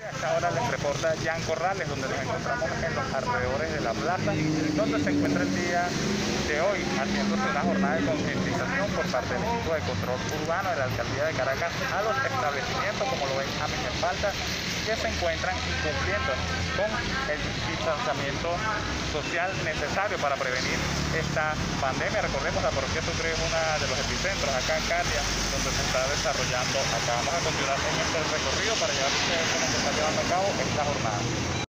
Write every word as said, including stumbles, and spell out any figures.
A esta hora les reporta Jan Corrales, donde nos encontramos en los alrededores de la plaza, donde se encuentra el día de hoy haciéndose una jornada de concientización por parte del equipo de control urbano de la Alcaldía de Caracas a los establecimientos, como lo ven a mis espaldas, que se encuentran incumpliendo con el distanciamiento social necesario para prevenir esta pandemia. Recordemos, la parroquia Sucre es uno de los epicentros acá en Caria, donde se está desarrollando acá. Vamos a continuar en este recorrido para llevar a ustedes cómo se está llevando a cabo esta jornada.